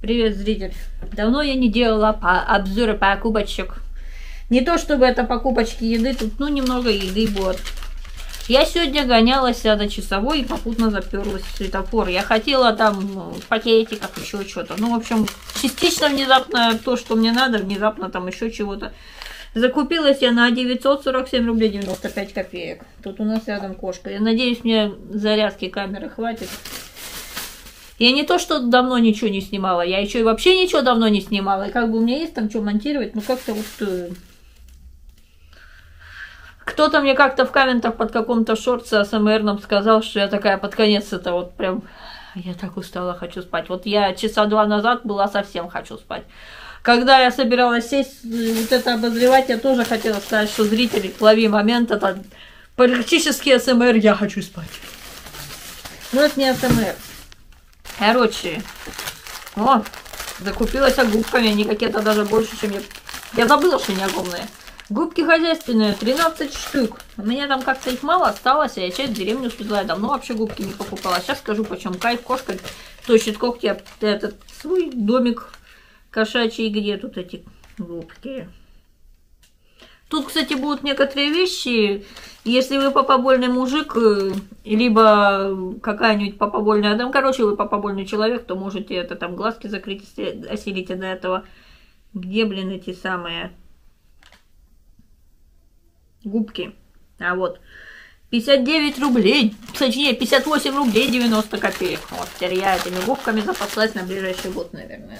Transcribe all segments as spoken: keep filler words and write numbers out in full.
Привет, зритель. Давно я не делала по обзоры покупочек. Не то чтобы это покупочки еды, тут ну немного еды будет. Я сегодня гонялась до часовой и попутно заперлась в светофор. Я хотела там пакетиков, еще что-то. Ну, в общем, частично внезапно то, что мне надо, внезапно там еще чего-то. Закупилась я на девятьсот сорок семь рублей девяносто пять копеек. Тут у нас рядом кошка. Я надеюсь, мне зарядки камеры хватит. Я не то, что давно ничего не снимала, я еще и вообще ничего давно не снимала. И как бы у меня есть там что монтировать, ну как-то вот... Э... Кто-то мне как-то в комментах под каком-то шорте АСМРном сказал, что я такая под конец это вот прям... Я так устала, хочу спать. Вот я часа два назад была совсем хочу спать. Когда я собиралась сесть, вот это обозревать, я тоже хотела сказать, что зрители, лови момент, это практически АСМР, я хочу спать. Но это не АСМР. Короче, о, закупилась губками, они какие-то даже больше, чем я... Я забыла, что они огромные. Губки хозяйственные, тринадцать штук. У меня там как-то их мало осталось, а я часть в деревню свезла. Я давно вообще губки не покупала. Сейчас скажу, почем. Кайф, кошка точит когти, этот свой домик кошачий. Где тут эти губки? Тут, кстати, будут некоторые вещи. Если вы попобольный мужик, либо какая-нибудь попобольная дама, короче, вы попобольный человек, то можете это там глазки закрыть, если осилите до этого. Где, блин, эти самые губки? А вот, пятьдесят девять рублей, точнее, пятьдесят восемь рублей девяносто копеек. Вот, теперь я этими губками запаслась на ближайший год, наверное.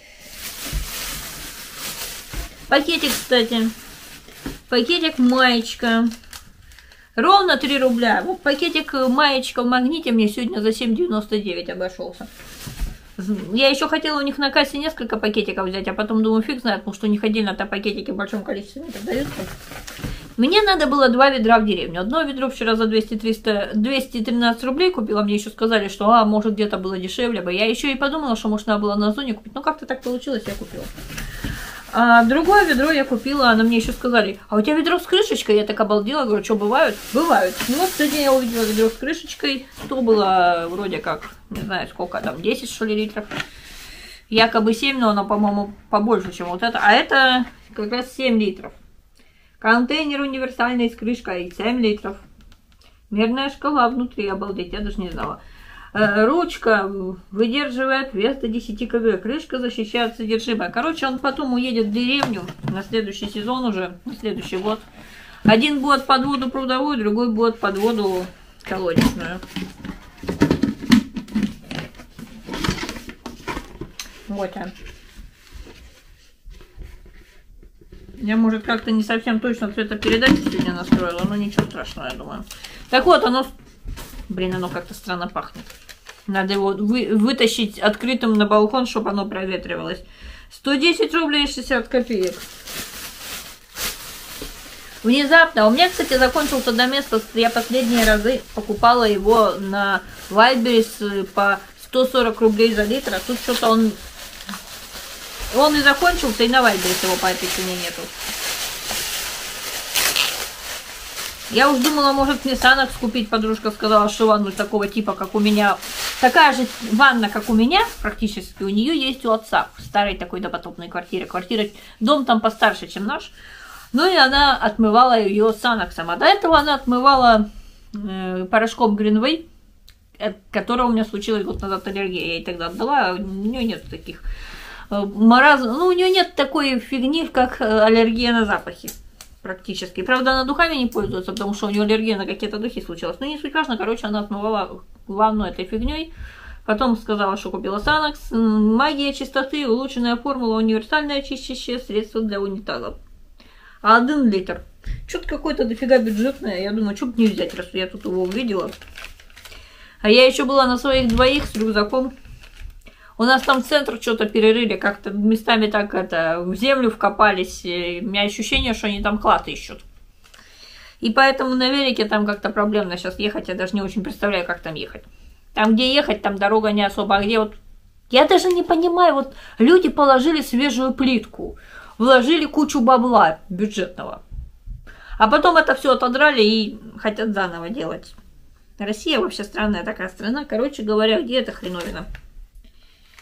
Пакетик, кстати. Пакетик маечка. Ровно три рубля. Вот пакетик маечка в Магните мне сегодня за семь девяносто девять обошелся. Я еще хотела у них на кассе несколько пакетиков взять, а потом думаю, фиг знает, потому что у них отдельно-то пакетики в большом количестве не продаются. Мне надо было два ведра в деревню. Одно ведро вчера за двести тринадцать рублей купила. Мне еще сказали, что а, может где-то было дешевле бы. Я еще и подумала, что может надо было на Озоне купить. Но как-то так получилось, я купила. А другое ведро я купила, а на мне еще сказали, а у тебя ведро с крышечкой? Я так обалдела, говорю, что бывают? Бывают. Ну вот сегодня я увидела ведро с крышечкой, то было вроде как, не знаю сколько там, десять что ли литров. Якобы семь, но оно, по-моему, побольше, чем вот это. А это как раз семь литров. Контейнер универсальный с крышкой, семь литров. Мерная шкала внутри, обалдеть, я даже не знала. Ручка выдерживает вес до десяти килограмм. Крышка защищает содержимое. Короче, он потом уедет в деревню на следующий сезон уже, на следующий год. Один будет под воду прудовую, другой будет под воду колодечную. Вот он. Я, может, как-то не совсем точно цветопередачу сегодня настроила, но ничего страшного, я думаю. Так вот, оно... Блин, оно как-то странно пахнет. Надо его вы, вытащить открытым на балкон, чтобы оно проветривалось. сто десять рублей шестьдесят копеек. Внезапно. У меня, кстати, закончился доместос. Я последние разы покупала его на Вайлдберрис по сто сорок рублей за литр. А тут что-то он... Он и закончился, и на Вайлдберрис его по этой цене нету. Я уж думала, может мне Санокс купить. Подружка сказала, что ванну такого типа, как у меня. Такая же ванна, как у меня, практически, у нее есть у отца. В старой такой допотопной квартире. Квартира, дом там постарше, чем наш. Ну и она отмывала ее Саноксом. А до этого она отмывала э, порошком Greenway, от которого у меня случилась год назад аллергия. Я ей тогда отдала, у нее нет таких э, маразм. Ну, у нее нет такой фигни, как аллергия на запахи. Практически. Правда, она духами не пользуется, потому что у нее аллергия на какие-то духи случилась. Но не суть важно, короче, она отмывала ванну этой фигней. Потом сказала, что купила Санокс. Магия чистоты, улучшенная формула, универсальное чистящее средство для унитазов. А один литр. Что-то какое-то дофига бюджетное. Я думаю, что бы не взять, раз я тут его увидела. А я еще была на своих двоих с рюкзаком. У нас там центр что-то перерыли, как-то местами так это в землю вкопались. И у меня ощущение, что они там клад ищут. И поэтому на велике там как-то проблемно сейчас ехать. Я даже не очень представляю, как там ехать. Там, где ехать, там дорога не особо. А где вот... Я даже не понимаю, вот люди положили свежую плитку, вложили кучу бабла бюджетного. А потом это все отодрали и хотят заново делать. Россия вообще странная такая страна. Короче говоря, где эта хреновина?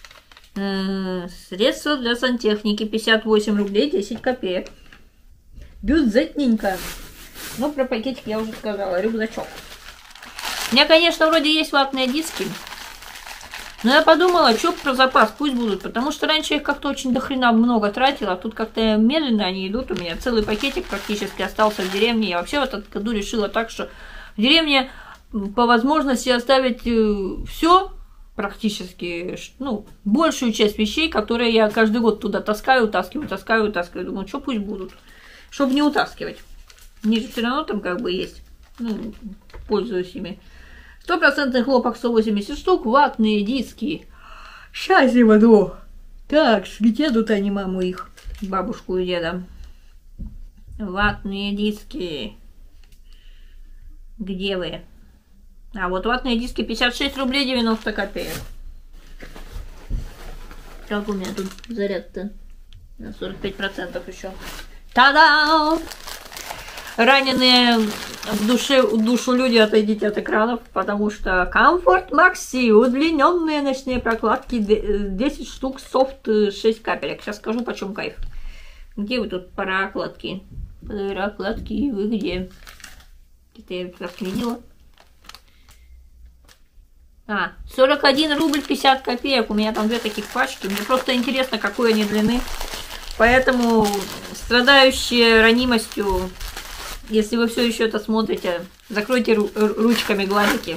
Э, средства для сантехники пятьдесят восемь рублей десять копеек. Бюджетненько. Ну, про пакетик я уже сказала. Рюкзачок. У меня, конечно, вроде есть ватные диски. Но я подумала, что про запас, пусть будут. Потому что раньше я их как-то очень дохрена много тратила. А тут как-то медленно они идут. У меня целый пакетик практически остался в деревне. Я вообще в этом году решила так, что в деревне по возможности оставить все практически, ну, большую часть вещей, которые я каждый год туда таскаю, утаскиваю, таскаю, утаскиваю. Думаю, что пусть будут. Чтобы не утаскивать. Они же все равно там как бы есть. Ну, пользуюсь ими. Стопроцентный хлопок сто восемьдесят штук, ватные диски. Сейчас я воду. Так, где тут они, маму их? Бабушку и деда. Ватные диски. Где вы? А вот ватные диски пятьдесят шесть рублей девяносто копеек. Как у меня тут заряд-то? На сорок пять процентов еще. Та-дам! Раненые в душе, в душу люди, отойдите от экранов, потому что Комфорт Макси, удлиненные ночные прокладки, десять штук, софт, шесть капелек. Сейчас скажу, почем кайф. Где вы тут прокладки? Прокладки, вы где? Это я как видела. А, сорок один рубль пятьдесят копеек. У меня там две таких пачки. Мне просто интересно, какой они длины. Поэтому страдающие ранимостью, если вы все еще это смотрите, закройте ру ручками глазики.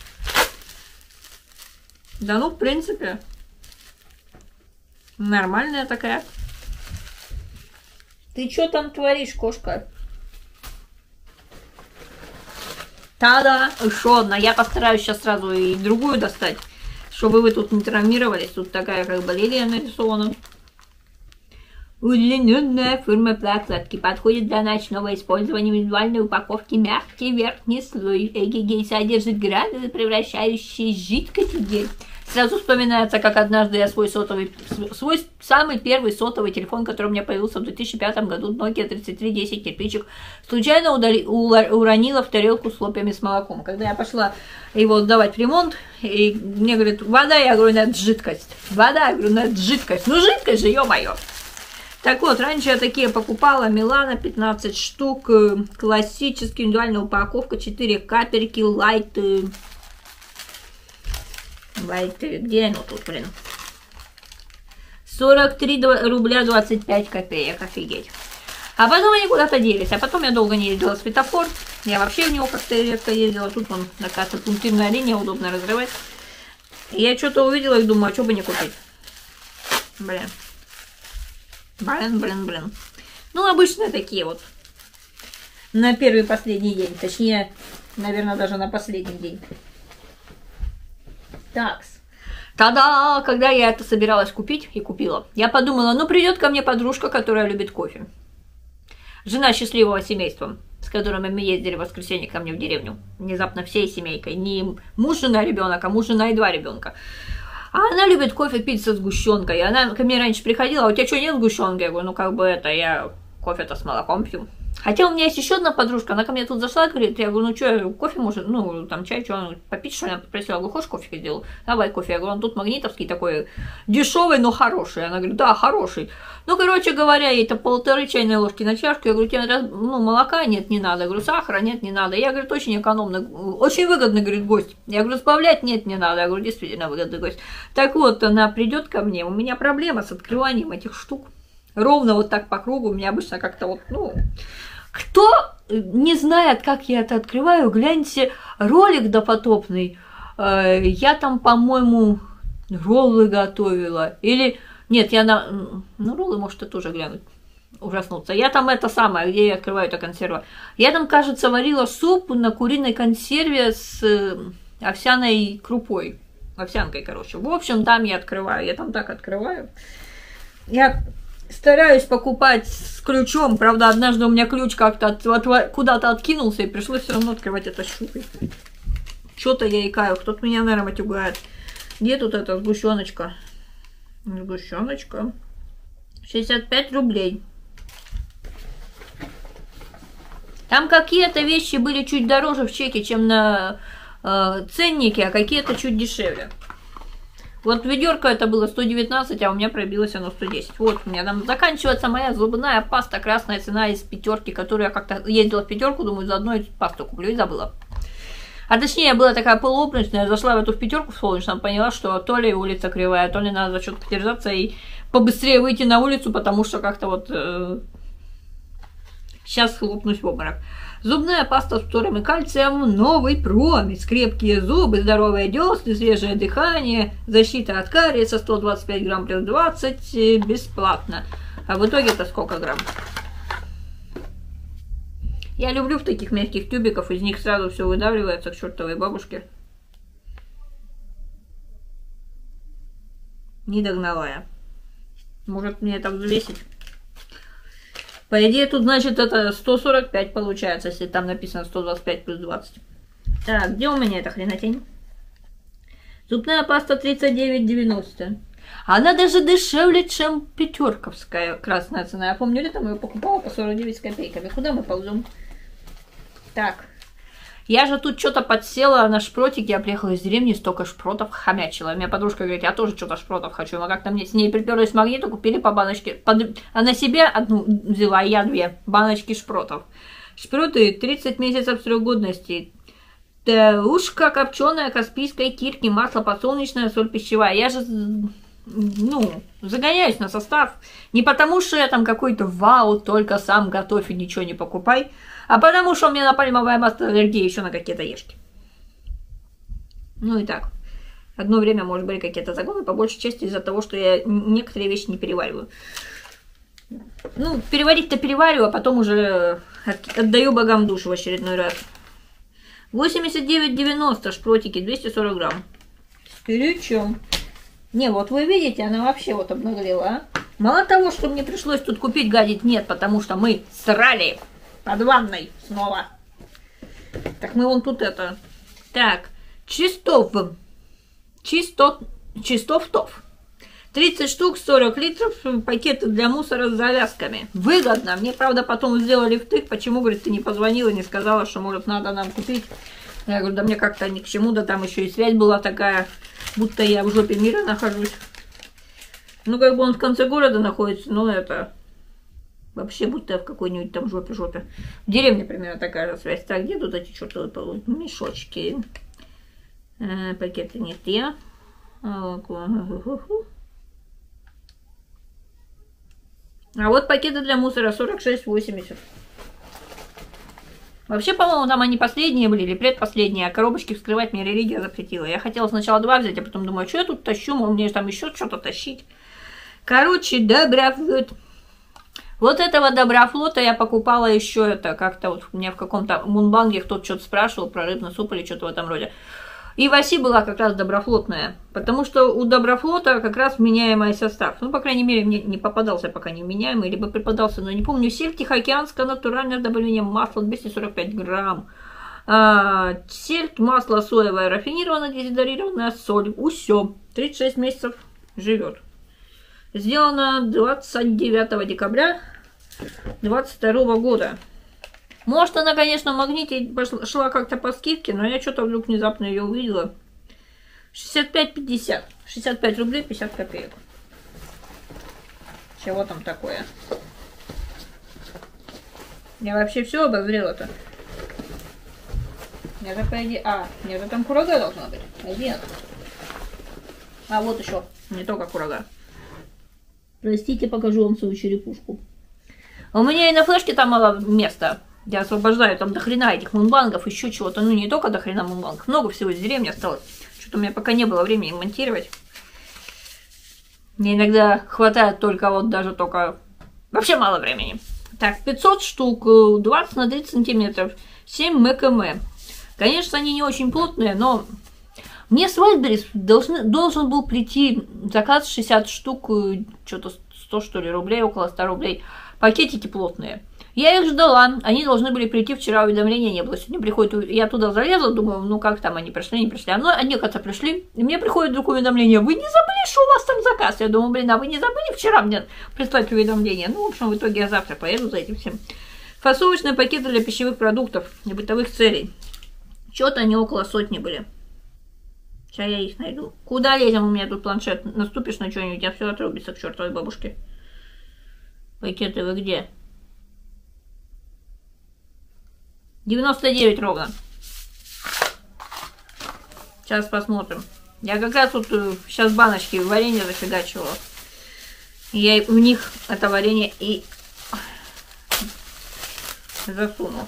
Да ну, в принципе, нормальная такая. Ты что там творишь, кошка? Та-да, еще одна. Я постараюсь сейчас сразу и другую достать, чтобы вы тут не травмировались. Тут такая как бы лилия нарисована. Удлиненная форма прокладки подходит для ночного использования в индивидуальной упаковки. Мягкий верхний слой эгегей содержит гранулы, превращающие жидкость в гель. Сразу вспоминается, как однажды я свой сотовый, свой самый первый сотовый телефон, который у меня появился в две тысячи пятом году, Nokia тридцать три десять кирпичик, случайно удали, уронила в тарелку с хлопьями с молоком. Когда я пошла его сдавать в ремонт, и мне говорят, вода, я говорю, нет, жидкость. Вода, я говорю, нет, жидкость. Ну, жидкость же, ё-моё. Так вот, раньше я такие покупала, Милана, пятнадцать штук, классическая индивидуальная упаковка, четыре капельки, лайт, лайт, где оно тут, блин? сорок три рубля двадцать пять копеек, офигеть. А потом они куда-то делись, а потом я долго не ездила в светофор, я вообще в него как-то редко ездила, тут он, оказывается, пунктирная линия, удобно разрывать. И я что-то увидела и думаю, а что бы не купить? Блин. Блин, блин, блин. Ну, обычно такие вот. На первый и последний день. Точнее, наверное, даже на последний день. Такс. Тогда, когда я это собиралась купить и купила, я подумала, ну, придет ко мне подружка, которая любит кофе. Жена счастливого семейства, с которыми мы ездили в воскресенье ко мне в деревню. Внезапно всей семейкой. Не муж, жена, ребенок, а муж, жена и два ребенка. А она любит кофе пить со сгущенкой. И она ко мне раньше приходила, а у тебя что, нет сгущенки? Я говорю, ну как бы это, я кофе-то с молоком пью. Хотя у меня есть еще одна подружка, она ко мне тут зашла, говорит, я говорю, ну что, кофе может, ну там чай, что, попить, что ли? Она попросила, я говорю, хочешь кофе сделал? Давай кофе. Я говорю, он тут магнитовский такой, дешевый, но хороший. Она говорит, да, хороший. Ну, короче говоря, ей-то полторы чайной ложки на чашку. Я говорю, тебе ну, молока нет, не надо. Я говорю, сахара нет, не надо. Я, говорит, очень экономно, очень выгодный, говорит, гость. Я говорю, сбавлять нет, не надо. Я говорю, действительно выгодный гость. Так вот, она придет ко мне, у меня проблема с открыванием этих штук. Ровно вот так по кругу, у меня обычно как-то вот, ну... Кто не знает, как я это открываю, гляньте, ролик допотопный. Я там, по-моему, роллы готовила. Или... Нет, я на... Ну, роллы, может, тоже глянуть. Ужаснуться. Я там это самое, где я открываю эту консерву. Я там, кажется, варила суп на куриной консерве с овсяной крупой. Овсянкой, короче. В общем, там я открываю. Я там так открываю. Я... Стараюсь покупать с ключом, правда, однажды у меня ключ как-то от, от, куда-то откинулся, и пришлось все равно открывать это щупой. Что-то я икаю, кто-то меня, наверное, матюгает. Где тут эта сгущеночка? Сгущеночка. шестьдесят пять рублей. Там какие-то вещи были чуть дороже в чеке, чем на э, ценнике, а какие-то чуть дешевле. Вот ведерко это было сто девятнадцать, а у меня пробилось оно сто десять. Вот у меня там заканчивается моя зубная паста, красная цена из пятерки, которую я как-то ездила в пятерку, думаю, заодно эту пасту куплю и забыла. А точнее, была такая полуопрачная, я зашла в эту в пятерку в солнечном, поняла, что то ли улица кривая, то ли надо за что-то подержаться и побыстрее выйти на улицу, потому что как-то вот э, сейчас хлопнусь в обморок. Зубная паста с фтором и кальцием, новый промис, крепкие зубы, здоровые десны, свежее дыхание, защита от кариеса, сто двадцать пять грамм плюс двадцать, бесплатно. А в итоге это сколько грамм? Я люблю в таких мягких тюбиках, из них сразу все выдавливается к чертовой бабушке. Не догнала я. Может мне это взвесить? По идее, тут, значит, это сто сорок пять получается, если там написано сто двадцать пять плюс двадцать. Так, где у меня эта хренотень? Зубная паста тридцать девять девяносто. Она даже дешевле, чем пятерковская красная цена. Я помню, летом я покупала по сорок девять с копейками. Куда мы ползем? Так. Я же тут что-то подсела на шпротик. Я приехала из деревни, столько шпротов хомячила. У меня подружка говорит, я тоже что-то шпротов хочу. Мы как-то мне с ней приперлись в магниту, купили по баночке. Под... Она себе одну взяла, а я две баночки шпротов. Шпроты тридцать месяцев срок годности. Ушко копченое, каспийской кирки, масло подсолнечное, соль пищевая. Я же, ну, загоняюсь на состав. Не потому, что я там какой-то вау, только сам готовь и ничего не покупай. А потому что у меня на пальмовое масло аллергия еще на какие-то ешки. Ну и так. Одно время, может, были какие-то загоны, по большей части из-за того, что я некоторые вещи не перевариваю. Ну, переварить-то перевариваю, а потом уже отдаю богам душу в очередной раз. восемьдесят девять девяносто шпротики, двести сорок грамм. С пирючом. Не, вот вы видите, она вообще вот обнаглела, а? Мало того, что мне пришлось тут купить, гадить нет, потому что мы срали под ванной снова. Так мы вон тут это... Так, чистов. Чисто... Чистофтов. тридцать штук, сорок литров, пакеты для мусора с завязками. Выгодно. Мне, правда, потом сделали втык. Почему, говорит, ты не позвонила, не сказала, что, может, надо нам купить. Я говорю, да мне как-то ни к чему, да там еще и связь была такая, будто я в жопе мира нахожусь. Ну, как бы он в конце города находится, но это... Вообще, будто в какой-нибудь там жопе-жопе. В деревне примерно такая же связь. Так, где тут эти чертовы мешочки? Э, пакеты не те. А вот пакеты для мусора сорок шесть восемьдесят. Вообще, по-моему, там они последние были или предпоследние, а коробочки вскрывать мне религия запретила. Я хотела сначала два взять, а потом думаю, что я тут тащу, мол, мне там еще что-то тащить. Короче, доброфлот. Вот этого доброфлота я покупала еще это, как-то вот у меня в каком-то мунбанге кто-то что-то спрашивал про рыбный суп или что-то в этом роде. И в оси была как раз доброфлотная, потому что у доброфлота как раз вменяемый состав. Ну, по крайней мере, мне не попадался пока не вменяемый, либо преподался, но не помню. Сельдь тихоокеанская, натуральное добавление масла двести сорок пять грамм. А, сельдь, масло соевое, рафинированное, дезодорированная соль. Усё. тридцать шесть месяцев живет. Сделано двадцать девятого декабря двадцать второго года. Может, она, конечно, в магните пошла, шла как-то по скидке, но я что-то вдруг внезапно ее увидела. шестьдесят пять пятьдесят. шестьдесят пять рублей пятьдесят копеек. Чего там такое? Я вообще все обозрела-то. Я же, по идее... А, мне же там курага должна быть. Один. А, вот еще. Не только курага. Простите, покажу вам свою черепушку. У меня и на флешке там мало места. Я освобождаю там до хрена этих мунбангов, еще чего-то. Ну, не только до хрена мунбангов. Много всего из деревни осталось. Что-то у меня пока не было времени монтировать. Мне иногда хватает только вот даже только... Вообще мало времени. Так, пятьсот штук, двадцать на тридцать сантиметров, семь мкм. Конечно, они не очень плотные, но... Мне с Wildberries должен, должен был прийти заказ шестьдесят штук, что-то сто что ли рублей, около ста рублей. Пакетики плотные. Я их ждала, они должны были прийти вчера, уведомления не было. Сегодня приходит, я туда залезла, думаю, ну как там они пришли, не пришли. Но они, как-то пришли, и мне приходит вдруг уведомление, вы не забыли, что у вас там заказ? Я думаю, блин, а вы не забыли вчера мне прислать уведомление? Ну, в общем, в итоге я завтра поеду за этим всем. Фасовочные пакеты для пищевых продуктов, для бытовых целей. Что-то они около сотни были. Сейчас я их найду. Куда лезем? У меня тут планшет. Наступишь на что-нибудь, а все отрубится к чертовой бабушке. Пакеты вы где? девяносто девять ровно. Сейчас посмотрим. Я как раз тут сейчас баночки варенья зафигачивала. Я в них это варенье и засунул.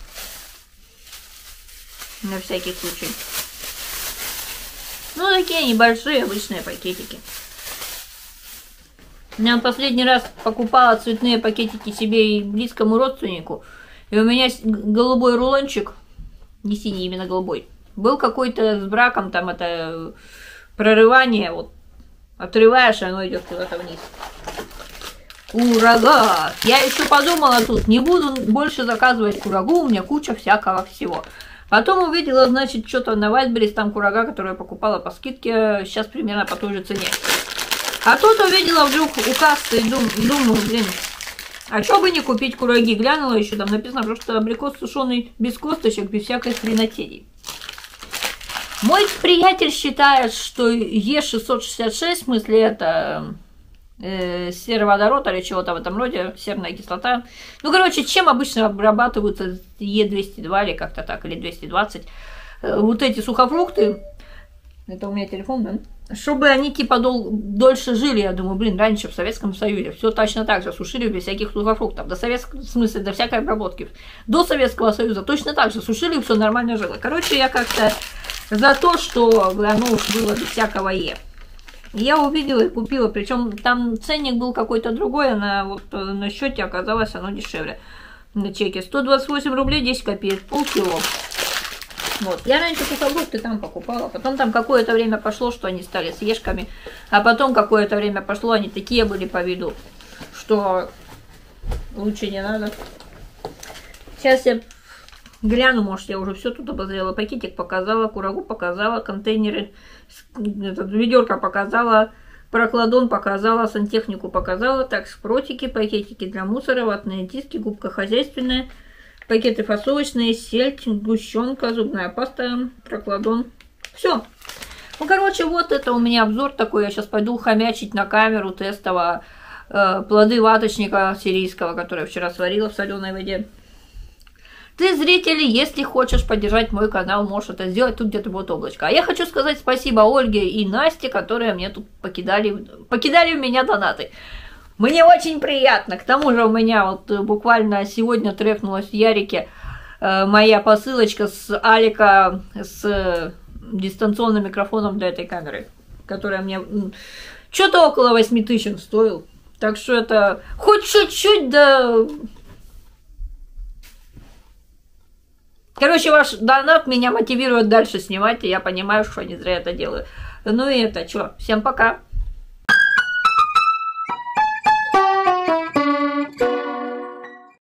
На всякий случай. Ну, такие небольшие обычные пакетики. Я последний раз покупала цветные пакетики себе и близкому родственнику. И у меня голубой рулончик, не синий, именно голубой, был какой-то с браком, там это прорывание, вот, отрываешь, и оно идет куда-то вниз. Курага! Я еще подумала тут, не буду больше заказывать курагу, у меня куча всякого всего. Потом увидела, значит, что-то на Вайлдберрис, там курага, которую я покупала по скидке, сейчас примерно по той же цене. А тут увидела вдруг у кассы и дум, думаю, блин, а что бы не купить кураги? Глянула еще, там написано, просто абрикос сушеный без косточек, без всякой хренотени. Мой приятель считает, что Е шестьсот шестьдесят шесть, в смысле это э, сероводород или чего-то в этом роде, серная кислота. Ну, короче, чем обычно обрабатываются Е двести два или как-то так, или двести двадцать. Э, вот эти сухофрукты, это у меня телефон, да? Чтобы они типа дол дольше жили, я думаю, блин, раньше в Советском Союзе все точно так же сушили без всяких сухофруктов, до советского, в смысле, до всякой обработки. До Советского Союза точно так же сушили, все нормально жило. Короче, я как-то за то, что оно уж было без всякого Е. Я увидела и купила, причем там ценник был какой-то другой, на, вот, на счете оказалось оно дешевле. На чеке сто двадцать восемь рублей десять копеек, полкило. Вот. Я раньше сухофрукты там покупала, потом там какое-то время пошло, что они стали съешками, а потом какое-то время пошло, они такие были по виду, что лучше не надо. Сейчас я гляну, может, я уже все тут обозрела, пакетик показала, курагу показала, контейнеры, этот, ведерко показала, прокладон показала, сантехнику показала, так, шпротики, пакетики для мусора, ватные диски, губка хозяйственная, пакеты фасовочные, сельдь, сгущенка, зубная паста, прокладон. Все. Ну, короче, вот это у меня обзор такой. Я сейчас пойду хомячить на камеру тестово э, плоды ваточника сирийского, который я вчера сварила в соленой воде. Ты, зрители, если хочешь поддержать мой канал, можешь это сделать. Тут где-то будет облачко. А я хочу сказать спасибо Ольге и Насте, которые мне тут покидали, покидали в меня донаты. Мне очень приятно. К тому же у меня вот буквально сегодня трефнулась в Ярике э, моя посылочка с Алика с э, дистанционным микрофоном для этой камеры, которая мне что-то около восьми тысяч стоил. Так что это хоть чуть-чуть, да... Короче, ваш донат меня мотивирует дальше снимать, и я понимаю, что не зря это делаю. Ну и это, что, всем пока.